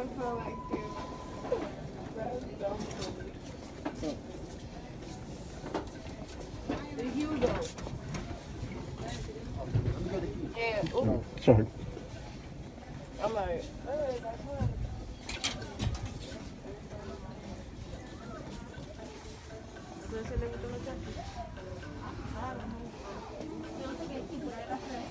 feel like this. That's so funny. The Hugo. Yeah, ooh. Sorry. I'm like, oh, that's fun. ¿No se le gustó la chacha? Ah, no.